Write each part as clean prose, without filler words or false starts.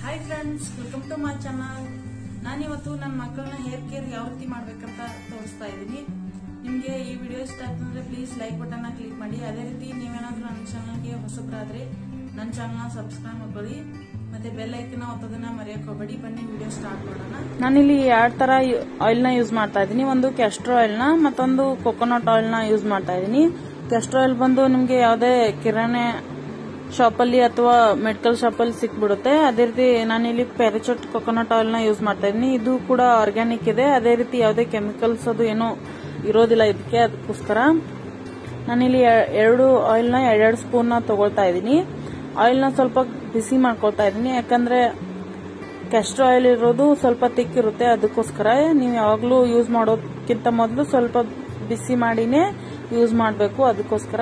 Hi friends, welcome to my channel. ನಾನಿವತ್ತು ನನ್ನ ಮಕ್ಕಳನ್ನ ಹೇರ್ ಕೇರ್ ಯಾವ ರೀತಿ ಮಾಡ್ಬೇಕಂತ ತೋರಿಸ್ತಾ ಇದ್ದೀನಿ. ನಿಮಗೆ ಈ ವಿಡಿಯೋ ಇಷ್ಟ ಆಗ್ತಂದ್ರೆ ಪ್ಲೀಸ್ ಲೈಕ್ ಬಟನ್ ಕ್ಲಿಕ್ ಮಾಡಿ. ಅದೇ ರೀತಿ ನೀವೇನಾದ್ರೂ ನನ್ನ ಚಾನಲ್ಗೆ ಹೊಸಬ್ರಾದ್ರೆ ನನ್ನ ಚಾನಲ್ ಸಬ್ಸ್ಕ್ರೈಬ್ ಮಾಡ್ಕೊಳ್ಳಿ, ಮತ್ತೆ ಬೆಲ್ ಐಕನ್ ಒತ್ತೋದನ್ನ ಮರೆಯಕ್ಕೆ ಹೋಗಬೇಡಿ. ಬನ್ನಿ ವಿಡಿಯೋ ಸ್ಟಾರ್ಟ್ ಮಾಡೋಣ. ನಾನಿಲ್ಲಿ 2 ತರ ಆಯಿಲ್ ನ ಯೂಸ್ ಮಾಡ್ತಾ ಇದ್ದೀನಿ. ಒಂದು ಕ್ಯಾಸ್ಟರ್ ಆಯಿಲ್ ನ, ಮತ್ತೊಂದು ಕೊಕೊನಟ್ ಆಯಿಲ್ ನ ಯೂಸ್ ಮಾಡ್ತಾ ಇದ್ದೀನಿ. ಕ್ಯಾಸ್ಟರ್ ಆಯಿಲ್ ಬಂದು ನಿಮ್ಗೆ ಯಾವುದೇ ಕಿರಾಣಿ ಶಾಪ್ ಅಲ್ಲಿ ಅಥವಾ ಮೆಡಿಕಲ್ ಶಾಪ್ ಅಲ್ಲಿ ಸಿಕ್ಬಿಡುತ್ತೆ. ಅದೇ ರೀತಿ ನಾನಿಲ್ಲಿ ಪ್ಯಾರಾಚೂಟ್ ಕೊಕೊನಟ್ ಆಯಿಲ್ ನ ಯೂಸ್ ಮಾಡ್ತಾ ಇದ್ದೀನಿ. ಇದು ಕೂಡ ಆರ್ಗ್ಯಾನಿಕ್ ಇದೆ. ಅದೇ ರೀತಿ ಯಾವುದೇ ಕೆಮಿಕಲ್ಸ್ ಅದು ಏನೋ ಇರೋದಿಲ್ಲ ಇದಕ್ಕೆ. ಅದಕ್ಕೋಸ್ಕರ ನಾನಿಲ್ಲಿ 2 ಆಯಿಲ್ ನ 2 ಸ್ಪೂನ್ ನ ತಗೊಳ್ತಾ ಇದ್ದೀನಿ. ಆಯಿಲ್ ನ ಸ್ವಲ್ಪ ಬಿಸಿ ಮಾಡ್ಕೊಳ್ತಾ ಇದ್ದೀನಿ, ಯಾಕಂದ್ರೆ ಕ್ಯಾಸ್ಟರ್ ಆಯಿಲ್ ಇರೋದು ಸ್ವಲ್ಪ ತಿಕ್ ಇರುತ್ತೆ. ಅದಕ್ಕೋಸ್ಕರ ನೀವು ಯಾವಾಗ್ಲೂ ಯೂಸ್ ಮಾಡೋದಕ್ಕಿಂತ ಮೊದಲು ಸ್ವಲ್ಪ ಬಿಸಿ ಮಾಡಿನೇ ಯೂಸ್ ಮಾಡಬೇಕು. ಅದಕ್ಕೋಸ್ಕರ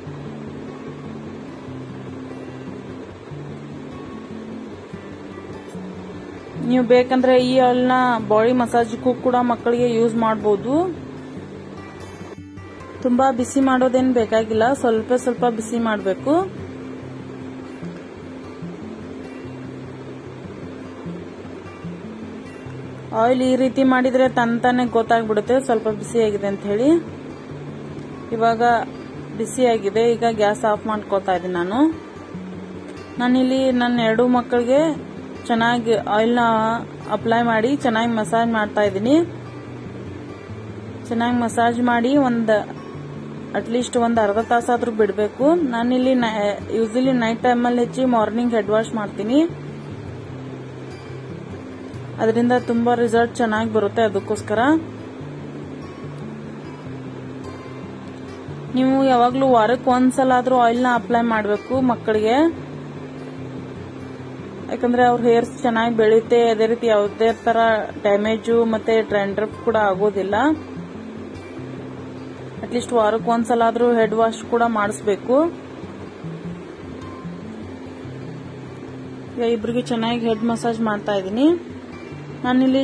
ನೀವು ಬೇಕಂದ್ರೆ ಈ ಆಯಿಲ್ ನ ಬಾಡಿ ಮಸಾಜ್ಗೂ ಕೂಡ ಮಕ್ಕಳಿಗೆ ಯೂಸ್ ಮಾಡಬಹುದು. ತುಂಬಾ ಬಿಸಿ ಮಾಡೋದೇನು ಬೇಕಾಗಿಲ್ಲ, ಸ್ವಲ್ಪ ಸ್ವಲ್ಪ ಬಿಸಿ ಮಾಡಬೇಕು. ಆಯಿಲ್ ಈ ರೀತಿ ಮಾಡಿದ್ರೆ ತಂತಾನೆ ಗೊತ್ತಾಗ್ಬಿಡುತ್ತೆ ಸ್ವಲ್ಪ ಬಿಸಿಯಾಗಿದೆ ಅಂತ ಹೇಳಿ. ಇವಾಗ ಬಿಸಿಯಾಗಿದೆ. ಈಗ ಗ್ಯಾಸ್ ಆಫ್ ಮಾಡ್ಕೊಳ್ತಾ ಇದ್ದೀನಿ. ನಾನಿಲ್ಲಿ ನನ್ನ 2 ಮಕ್ಕಳಿಗೆ ಚೆನ್ನಾಗಿ ಆಯಿಲ್ ನ ಅಪ್ಲೈ ಮಾಡಿ ಚೆನ್ನಾಗಿ ಮಸಾಜ್ ಮಾಡ್ತಾ ಇದ್ದೀನಿ. ಚೆನ್ನಾಗಿ ಮಸಾಜ್ ಮಾಡಿ ಅಟ್ಲೀಸ್ಟ್ ಒಂದು ಅರ್ಧ ತಾಸಾದ್ರೂ ಬಿಡಬೇಕು. ನಾನಿಲ್ಲಿ ಯೂಶಲಿ ನೈಟ್ ಟೈಮಲ್ಲಿ ಹೆಚ್ಚಿ ಮಾರ್ನಿಂಗ್ ಹೆಡ್ ವಾಶ್ ಮಾಡ್ತೀನಿ. ಅದರಿಂದ ತುಂಬಾ ರಿಸಲ್ಟ್ ಚೆನ್ನಾಗಿ ಬರುತ್ತೆ. ಅದಕ್ಕೋಸ್ಕರ ನೀವು ಯಾವಾಗ್ಲೂ ವಾರಕ್ಕೆ ಒಂದ್ಸಲ ಆದ್ರೂ ಆಯಿಲ್ ನ ಅಪ್ಲೈ ಮಾಡಬೇಕು ಮಕ್ಕಳಿಗೆ, ಯಾಕಂದ್ರೆ ಅವ್ರ ಹೇರ್ಸ್ ಚೆನ್ನಾಗಿ ಬೆಳೆಯುತ್ತೆ. ಅದೇ ರೀತಿ ಯಾವುದೇ ತರ ಡ್ಯಾಮೇಜು ಮತ್ತೆ ಡ್ಯಾಂಡ್ರಫ್ ಕೂಡ ಆಗೋದಿಲ್ಲ. ಅಟ್ಲೀಸ್ಟ್ ವಾರಕ್ಕೆ ಒಂದ್ಸಲ ಆದ್ರೂ ಹೆಡ್ ವಾಶ್ ಕೂಡ ಮಾಡಿಸ್ಬೇಕು. ಈಗ ಇಬ್ರಿಗೆ ಚೆನ್ನಾಗಿ ಹೆಡ್ ಮಸಾಜ್ ಮಾಡ್ತಾ ಇದ್ದೀನಿ. ನಾನಿಲ್ಲಿ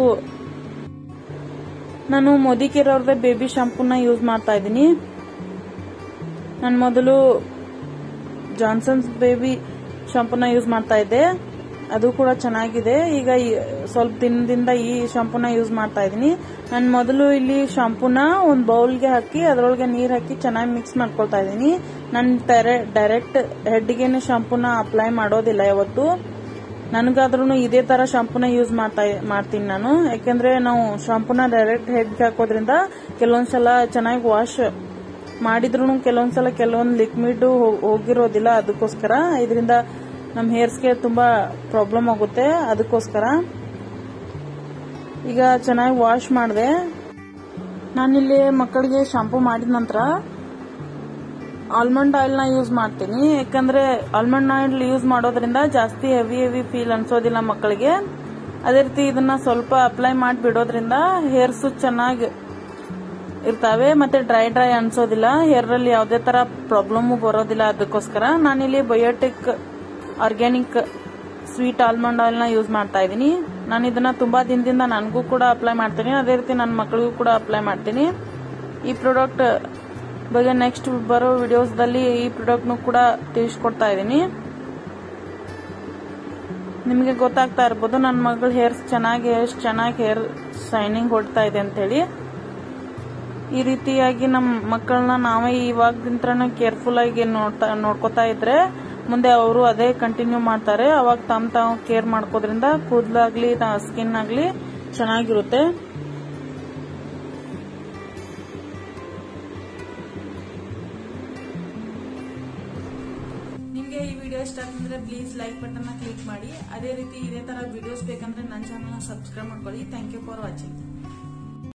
ನಾನು ಮೋದಿಕೇರ್ ಅವ್ರದ್ದೇ ಬೇಬಿ ಶಾಂಪೂನ ಯೂಸ್ ಮಾಡ್ತಾ ಇದ್ದೀನಿ. ನಾನು ಮೊದಲು ಜಾನ್ಸನ್ಸ್ ಬೇಬಿ ಶಾಂಪೂನ ಯೂಸ್ ಮಾಡ್ತಾ ಇದ್ದೆ, ಅದು ಕೂಡ ಚೆನ್ನಾಗಿದೆ. ಈಗ ಸ್ವಲ್ಪ ದಿನದಿಂದ ಈ ಶಾಂಪೂನ ಯೂಸ್ ಮಾಡ್ತಾ ಇದ್ದೀನಿ. ನಾನು ಮೊದಲು ಇಲ್ಲಿ ಶಾಂಪೂನ ಒಂದು ಬೌಲ್ಗೆ ಹಾಕಿ ಅದರೊಳಗೆ ನೀರು ಹಾಕಿ ಚೆನ್ನಾಗಿ ಮಿಕ್ಸ್ ಮಾಡ್ಕೊಳ್ತಾ ಇದ್ದೀನಿ. ನಾನು ಡೈರೆಕ್ಟ್ ಹೆಡ್ಗೆನೆ ಶಾಂಪೂನ ಅಪ್ಲೈ ಮಾಡೋದಿಲ್ಲ ಯಾವತ್ತು. ನನಗಾದ್ರೂ ಇದೇ ತರ ಶಾಂಪೂನ ಯೂಸ್ ಮಾಡ್ತೀನಿ ನಾನು, ಯಾಕೆಂದ್ರೆ ನಾವು ಶಾಂಪೂನ ಡೈರೆಕ್ಟ್ ಹೆಡ್ಗೆ ಹಾಕೋದ್ರಿಂದ ಕೆಲವೊಂದ್ಸಲ ಚೆನ್ನಾಗಿ ವಾಶ್ ಮಾಡಿದ್ರು ಕೆಲವೊಂದು ಲಿಕ್ವಿಡ್ ಹೋಗಿರೋದಿಲ್ಲ. ಅದಕ್ಕೋಸ್ಕರ ಇದರಿಂದ ನಮ್ಮ ಹೇರ್ಸ್ಗೆ ತುಂಬಾ ಪ್ರಾಬ್ಲಮ್ ಆಗುತ್ತೆ. ಅದಕ್ಕೋಸ್ಕರ ಈಗ ಚೆನ್ನಾಗಿ ವಾಶ್ ಮಾಡಿದೆ. ನಾನಿಲ್ಲಿ ಮಕ್ಕಳಿಗೆ ಶಾಂಪೂ ಮಾಡಿದ ನಂತರ ಆಲ್ಮಂಡ್ ಆಯಿಲ್ ನ ಯೂಸ್ ಮಾಡ್ತೀನಿ, ಯಾಕಂದ್ರೆ ಆಲ್ಮಂಡ್ ಆಯಿಲ್ ಯೂಸ್ ಮಾಡೋದ್ರಿಂದ ಜಾಸ್ತಿ ಹೆವಿ ಫೀಲ್ ಅನ್ಸೋದಿಲ್ಲ ಮಕ್ಕಳಿಗೆ. ಅದೇ ರೀತಿ ಇದನ್ನ ಸ್ವಲ್ಪ ಅಪ್ಲೈ ಮಾಡಿ ಬಿಡೋದ್ರಿಂದ ಹೇರ್ಸ್ ಚೆನ್ನಾಗಿ ಇರ್ತಾವೆ, ಮತ್ತೆ ಡ್ರೈ ಅನ್ಸೋದಿಲ್ಲ. ಹೇರ್ ಅಲ್ಲಿ ಯಾವುದೇ ತರ ಪ್ರಾಬ್ಲಮ್ ಬರೋದಿಲ್ಲ. ಅದಕ್ಕೋಸ್ಕರ ನಾನಿಲ್ಲಿ Biotique organic sweet almond oil ನ ಯೂಸ್ ಮಾಡ್ತಾ ಇದ್ದೀನಿ. ನಾನು ಇದನ್ನ ತುಂಬಾ ದಿನದಿಂದ ನನಗೂ ಕೂಡ ಅಪ್ಲೈ ಮಾಡ್ತೀನಿ, ಅದೇ ರೀತಿ ನನ್ನ ಮಕ್ಕಳಿಗೂ ಕೂಡ ಅಪ್ಲೈ ಮಾಡ್ತೀನಿ. ಈ ಪ್ರಾಡಕ್ಟ್ ಬಗ್ಗೆ ನೆಕ್ಸ್ಟ್ ಬರೋ ವಿಡಿಯೋಸ್ದಲ್ಲಿ ಈ ಪ್ರಾಡಕ್ಟ್ ಕೂಡ ತಿಳಿಸ್ಕೊಡ್ತಾ ಇದ್ದೀನಿ. ನಿಮಗೆ ಗೊತ್ತಾಗ್ತಾ ಇರ್ಬೋದು ನನ್ನ ಮಗಳ ಹೇರ್ಸ್ ಎಷ್ಟು ಚೆನ್ನಾಗಿ ಹೇರ್ ಶೈನಿಂಗ್ ಹೊಡ್ತಾ ಇದೆ ಅಂತ ಹೇಳಿ. ಈ ರೀತಿಯಾಗಿ ನಮ್ಮ ಮಕ್ಕಳನ್ನ ನಾವೇ ಇವಾಗಿಂತ್ರನೇ ಕೇರ್ಫುಲ್ ಆಗಿ ನೋಡ್ಕೋತಾ ಇದ್ರೆ ಮುಂದೆ ಅವರು ಅದೇ ಕಂಟಿನ್ಯೂ ಮಾಡ್ತಾರೆ. ಅವಾಗ ತಾವು ಕೇರ್ ಮಾಡ್ಕೋದ್ರಿಂದ ಕೂದಲಾಗ್ಲಿ ಸ್ಕಿನ್ ಆಗ್ಲಿ ಚೆನ್ನಾಗಿರುತ್ತೆ. ನಿಮ್ಗೆ ಈ ವಿಡಿಯೋ ಇಷ್ಟ ಆಗ್ತಂದ್ರೆ ಪ್ಲೀಸ್ ಲೈಕ್ ಬಟನ್ ಕ್ಲಿಕ್ ಮಾಡಿ. ಅದೇ ರೀತಿ ಇದೇ ತರ ವಿಡಿಯೋಸ್ ಬೇಕಂದ್ರೆ ನನ್ನ ಚಾನಲ್ ಸಬ್ಸ್ಕ್ರೈಬ್ ಮಾಡ್ಕೊಳ್ಳಿ. Thank you for watching.